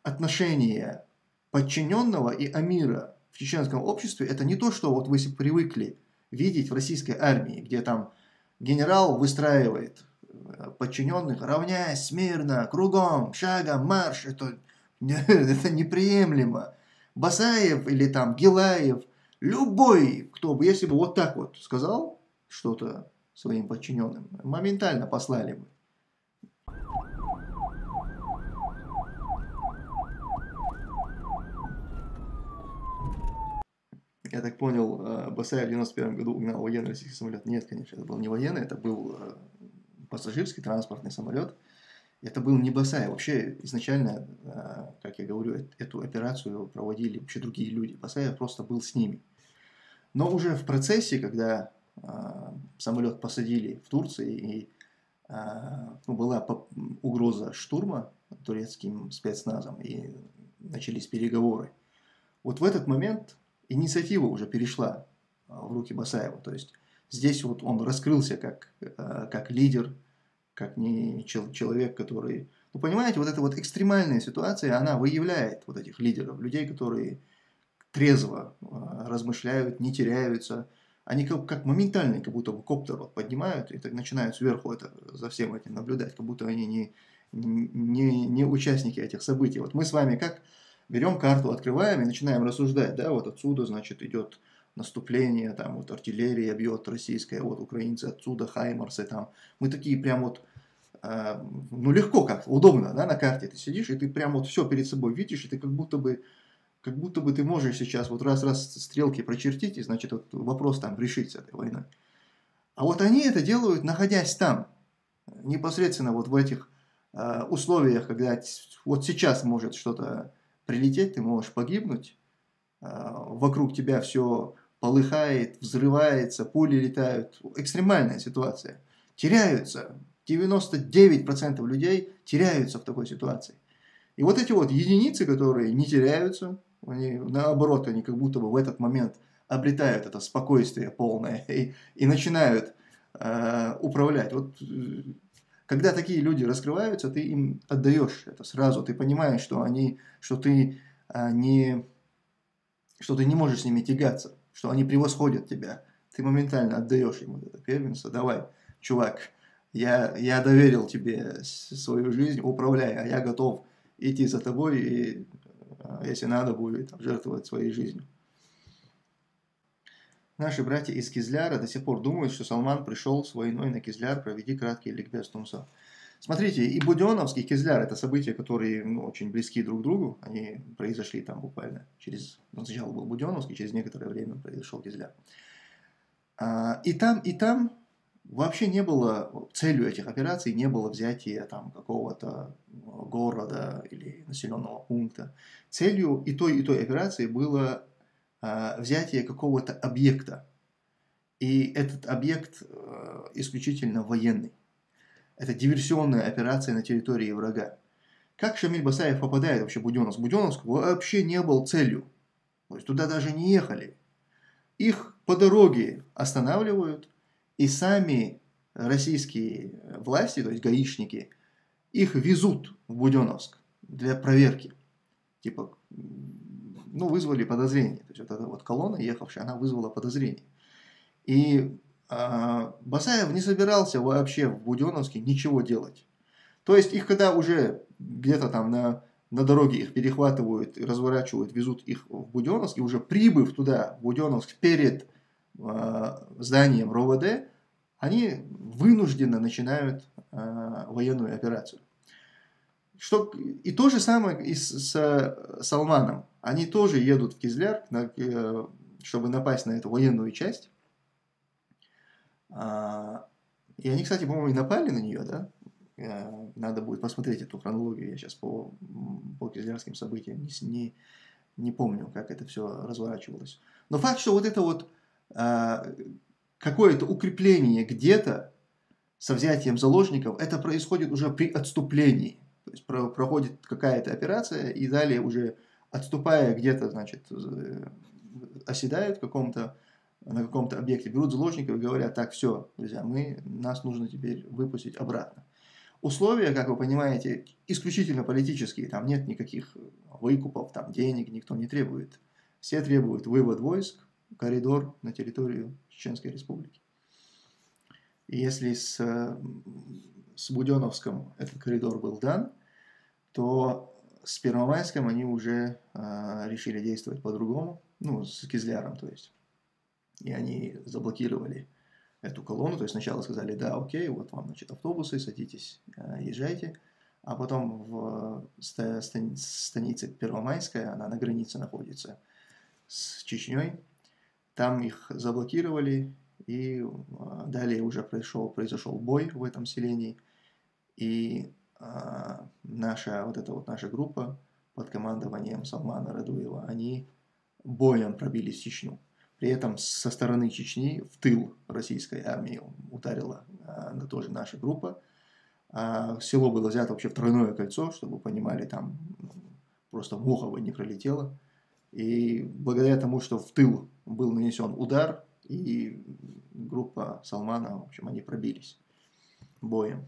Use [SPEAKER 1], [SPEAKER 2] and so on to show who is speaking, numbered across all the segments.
[SPEAKER 1] отношение подчиненного и амира в чеченском обществе – это не то, что вот вы привыкли видеть в российской армии, где там генерал выстраивает подчиненных, равняясь смирно, кругом, шагом, марш. Это неприемлемо. Басаев или там Гилаев, любой, кто бы, если бы вот так вот сказал что-то своим подчиненным, моментально послали бы. Я так понял, Басаев в 91 году угнал военный российский самолет. Нет, конечно, это был не военный, это был пассажирский транспортный самолет. Это был не Басаев. Вообще, изначально, как я говорю, эту операцию проводили вообще другие люди. Басаев просто был с ними. Но уже в процессе, когда самолет посадили в Турции, и была угроза штурма турецким спецназом, и начались переговоры. Вот в этот момент инициатива уже перешла в руки Басаева. То есть здесь вот он раскрылся как лидер, как не человек, который... Ну, понимаете, вот эта вот экстремальная ситуация, она выявляет вот этих лидеров, людей, которые трезво размышляют, не теряются. Они как моментально, как будто бы коптер вот поднимают и так начинают сверху за всем этим наблюдать, как будто они не участники этих событий. Вот мы с вами как берем карту, открываем и начинаем рассуждать, да, вот отсюда, значит, идет наступление, там вот артиллерия бьет российская, вот украинцы отсюда, хаймарсы там. Мы такие прям вот, ну легко как, удобно, да, на карте ты сидишь, и ты прям вот все перед собой видишь, и ты как будто бы ты можешь сейчас вот раз стрелки прочертить, и значит вот вопрос там решить с этой войной. А вот они это делают, находясь там, непосредственно вот в этих условиях, когда вот сейчас может что-то прилететь, ты можешь погибнуть, вокруг тебя все полыхает, взрывается, пули летают, экстремальная ситуация. Теряются, 99% людей теряются в такой ситуации. И вот эти вот единицы, которые не теряются, они, наоборот, они как будто бы в этот момент обретают это спокойствие полное и начинают управлять. Вот когда такие люди раскрываются, ты им отдаешь это сразу, ты понимаешь, что ты не можешь с ними тягаться, что они превосходят тебя. Ты моментально отдаешь ему это первенство. Давай, чувак, я доверил тебе свою жизнь, управляй, а я готов идти за тобой и, если надо будет, жертвовать своей жизнью. Наши братья из Кизляра до сих пор думают, что Салман пришел с войной на Кизляр, проведи краткий ликбез Тумса. Смотрите, и Буденновский, и Кизляр – это события, которые очень близки друг к другу. Они произошли там буквально сначала был Буденновский, через некоторое время произошел Кизляр. И там вообще не было, целью этих операций не было взятие там какого-то города или населенного пункта. Целью и той операции было взятие какого-то объекта. И этот объект исключительно военный. Это диверсионная операция на территории врага. Как Шамиль Басаев попадает вообще в Буденновск? Буденновск вообще не был целью. То есть туда даже не ехали. Их по дороге останавливают, и сами российские власти, то есть гаишники, их везут в Буденновск для проверки. Типа, вызвали подозрение. То есть вот эта вот колонна, ехавшая, она вызвала подозрение. И Басаев не собирался вообще в Буденновске ничего делать. То есть их когда уже где-то там на дороге их перехватывают, разворачивают, везут их в Буденновск, и уже прибыв туда, в Буденновск, перед зданием РОВД, они вынужденно начинают военную операцию. И то же самое и с Салманом. Они тоже едут в Кизляр, чтобы напасть на эту военную часть. И они, кстати, по-моему, и напали на нее, да? Надо будет посмотреть эту хронологию. Я сейчас по кизлярским событиям не помню, как это все разворачивалось. Но факт, что вот это вот какое-то укрепление где-то со взятием заложников, это происходит уже при отступлении. То есть проходит какая-то операция, и далее уже отступая где-то, значит, оседают на каком-то объекте, берут заложников и говорят: так, все, друзья, нас нужно теперь выпустить обратно. Условия, как вы понимаете, исключительно политические. Там нет никаких выкупов, там денег никто не требует. Все требуют вывод войск, коридор на территорию Чеченской Республики. И если с Буденновском этот коридор был дан, то с Первомайском они уже решили действовать по-другому, ну, с Кизляром, то есть. И они заблокировали эту колонну, то есть сначала сказали, да, окей, вот вам, значит, автобусы, садитесь, езжайте, а потом в станице Первомайская, она на границе находится с Чечней, там их заблокировали, и далее уже произошел бой в этом селении, и наша группа под командованием Салмана Радуева, они боем пробились в Чечню. При этом со стороны Чечни в тыл российской армии ударила тоже наша группа. Село было взято вообще в тройное кольцо, чтобы вы понимали, там просто муха бы не пролетела. И благодаря тому, что в тыл был нанесен удар, и группа Салмана, в общем, они пробились боем.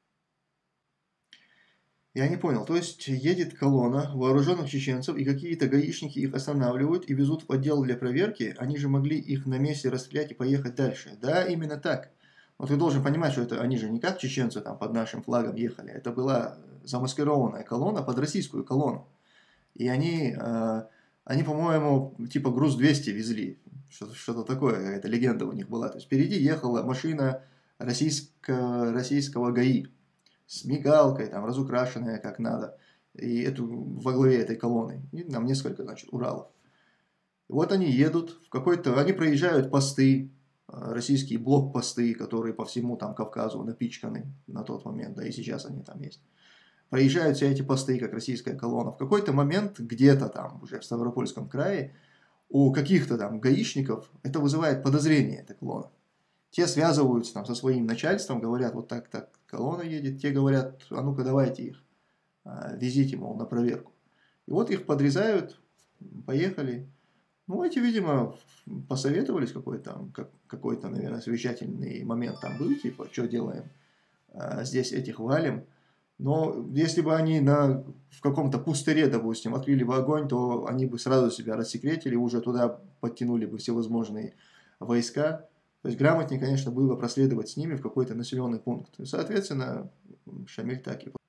[SPEAKER 1] Я не понял, то есть едет колонна вооруженных чеченцев, и какие-то гаишники их останавливают и везут в отдел для проверки, они же могли их на месте расстрелять и поехать дальше. Да, именно так. Но ты должен понимать, что это они же не как чеченцы там под нашим флагом ехали, это была замаскированная колонна под российскую колонну. И они по-моему, типа груз 200 везли, что-то такое, какая-то легенда у них была. То есть впереди ехала машина российского ГАИ, с мигалкой, там, разукрашенная как надо, и во главе этой колонны. И там несколько, значит, Уралов. И вот они едут они проезжают посты, российские блокпосты, которые по всему там Кавказу напичканы на тот момент, да и сейчас они там есть. Проезжают все эти посты, как российская колонна. В какой-то момент, где-то там, уже в Ставропольском крае, у каких-то там гаишников это вызывает подозрение, эта колонна. Те связываются там со своим начальством, говорят, вот так колонна едет. Те говорят, а ну-ка давайте их, везите, мол, на проверку. И вот их подрезают, поехали. Ну, эти, видимо, посоветовались, какой-то, наверное, совещательный момент там был, типа, что делаем, здесь этих валим. Но если бы они в каком-то пустыре, допустим, открыли бы огонь, то они бы сразу себя рассекретили, уже туда подтянули бы всевозможные войска. То есть грамотнее, конечно, было проследовать с ними в какой-то населенный пункт. И, соответственно, Шамиль так и...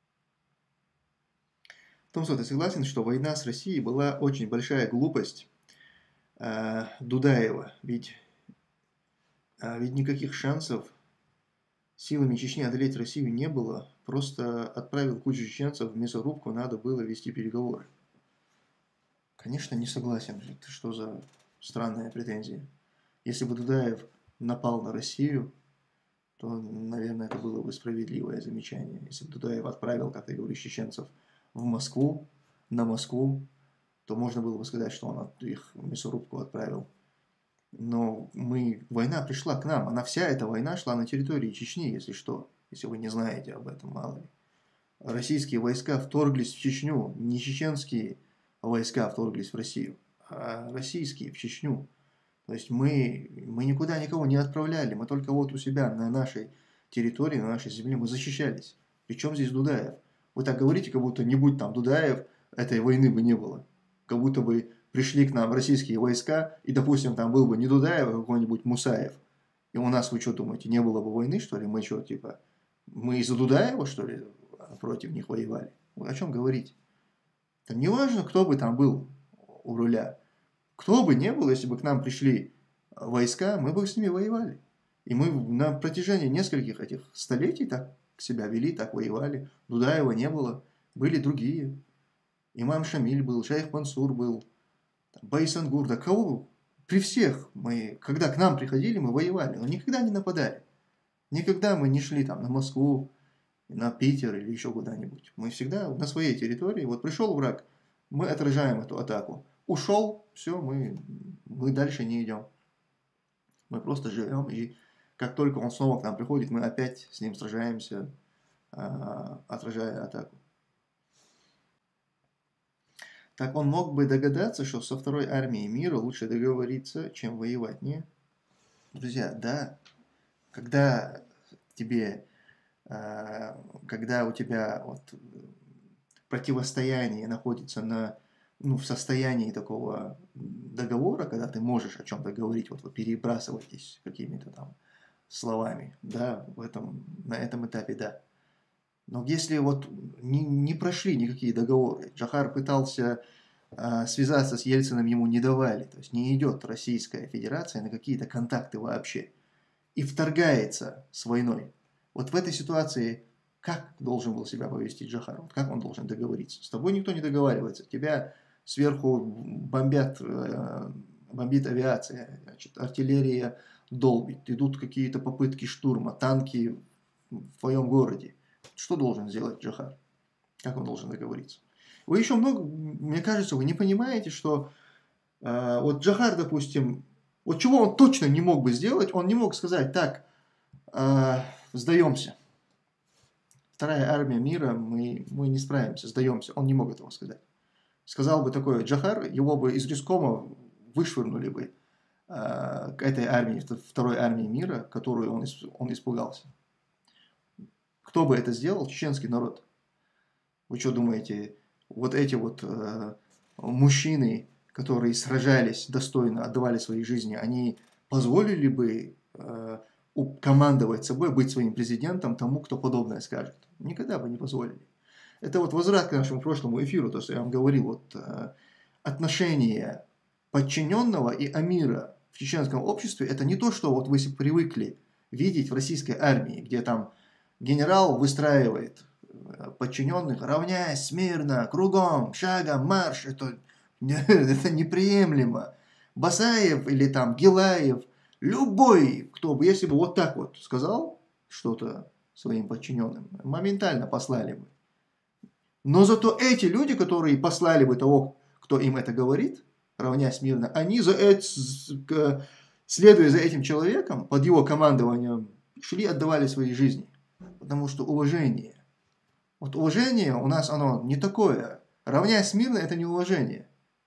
[SPEAKER 1] Томсо, ты согласен, что война с Россией была очень большая глупость Дудаева? Ведь никаких шансов силами Чечни одолеть Россию не было. Просто отправил кучу чеченцев в мясорубку, надо было вести переговоры. Конечно, не согласен. Это что за странная претензия? Если бы Дудаев напал на Россию, то, наверное, это было бы справедливое замечание. Если бы Дудаев отправил, как ты говоришь, чеченцев в Москву, на Москву, то можно было бы сказать, что он их в мясорубку отправил. Но война пришла к нам. Вся эта война шла на территории Чечни, если что. Если вы не знаете об этом, мало ли. Российские войска вторглись в Чечню. Не чеченские войска вторглись в Россию, а российские в Чечню. То есть мы никуда никого не отправляли. Мы только вот у себя на нашей территории, на нашей земле мы защищались. Причем здесь Дудаев? Вы так говорите, как будто не будь там Дудаев, этой войны бы не было. Как будто бы пришли к нам российские войска, и, допустим, там был бы не Дудаев, а какой-нибудь Мусаев. И у нас, вы что думаете, не было бы войны, что ли? Мы что, типа, мы из-за Дудаева, что ли, против них воевали? Вы о чем говорите? Там не важно, кто бы там был у руля. Кто бы ни был, если бы к нам пришли войска, мы бы с ними воевали. И мы на протяжении нескольких этих столетий так себя вели, так воевали. Дудаева не было, были другие. Имам Шамиль был, Шейх Мансур был, Байсангур, да кого? При всех когда к нам приходили, мы воевали, но никогда не нападали. Никогда мы не шли там на Москву, на Питер или еще куда-нибудь. Мы всегда на своей территории. Вот пришел враг, мы отражаем эту атаку. Ушел, все, мы дальше не идем. Мы просто живем, и как только он снова к нам приходит, мы опять с ним сражаемся, отражая атаку. Так он мог бы догадаться, что со второй армией мира лучше договориться, чем воевать, не? Друзья, да, когда тебе когда у тебя вот противостояние находится ну, в состоянии такого договора, когда ты можешь о чем-то говорить, вот вы перебрасываетесь какими-то там словами, да, на этом этапе, да. Но если вот не прошли никакие договоры, Джохар пытался связаться с Ельциным, ему не давали, то есть не идет Российская Федерация на какие-то контакты вообще и вторгается с войной. Вот в этой ситуации как должен был себя повести Джохар? Вот как он должен договориться? С тобой никто не договаривается, тебя сверху бомбит авиация, значит, артиллерия долбит, идут какие-то попытки штурма, танки в твоем городе. Что должен сделать Джохар? Как он должен договориться? Вы еще много, мне кажется, вы не понимаете, что вот Джохар, допустим, вот чего он точно не мог бы сделать, он не мог сказать, так, сдаемся. Вторая армия мира, мы не справимся, сдаемся. Он не мог этого сказать. Сказал бы такое Джохар, его бы из Рискома вышвырнули бы к этой армии, второй армии мира, которую он испугался. Кто бы это сделал? Чеченский народ. Вы что думаете, вот эти вот мужчины, которые сражались достойно, отдавали свои жизни, они позволили бы командовать собой, быть своим президентом тому, кто подобное скажет? Никогда бы не позволили. Это вот возврат к нашему прошлому эфиру, то, что я вам говорил, вот отношение подчиненного и амира в чеченском обществе, это не то, что вот вы привыкли видеть в российской армии, где там генерал выстраивает подчиненных, равняясь смирно, кругом, шагом, марш. Это неприемлемо. Басаев или там Гилаев, любой, кто бы, если бы вот так вот сказал что-то своим подчиненным, моментально послали бы. Но зато эти люди, которые послали бы того, кто им это говорит, равняясь мирно, они следуя за этим человеком, под его командованием, шли, отдавали свои жизни. Потому что уважение. Вот уважение у нас оно не такое. Равняясь мирно, это не уважение.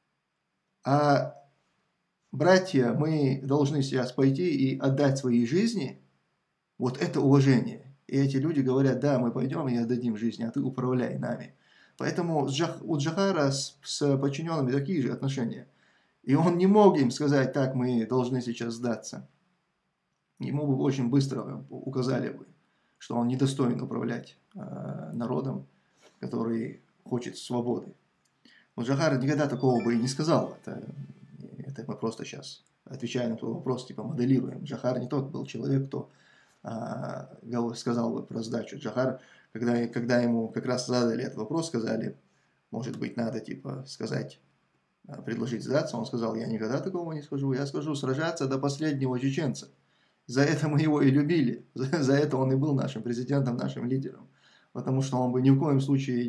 [SPEAKER 1] А братья, мы должны сейчас пойти и отдать свои жизни. Вот это уважение. И эти люди говорят, да, мы пойдем и отдадим жизни, а ты управляй нами. Поэтому у Джохара с подчиненными такие же отношения. И он не мог им сказать, так, мы должны сейчас сдаться. Ему бы очень быстро указали бы, что он недостоин управлять народом, который хочет свободы. Но Джохар никогда такого бы и не сказал. Это мы просто сейчас отвечаем на твой вопрос, типа моделируем. Джохар не тот был человек, кто сказал бы про сдачу. Джохар, когда ему как раз задали этот вопрос, сказали, может быть, надо типа сказать, предложить сдаться, он сказал, я никогда такого не скажу, я скажу сражаться до последнего чеченца. За это мы его и любили, за это он и был нашим президентом, нашим лидером. Потому что он бы ни в коем случае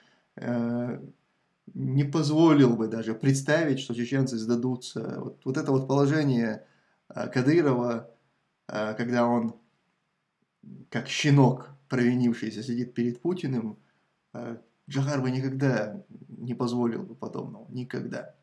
[SPEAKER 1] не позволил бы даже представить, что чеченцы сдадутся. Вот это вот положение Кадырова, когда он, как щенок провинившийся, сидит перед Путиным, Джохар бы никогда не позволил бы подобного. Никогда.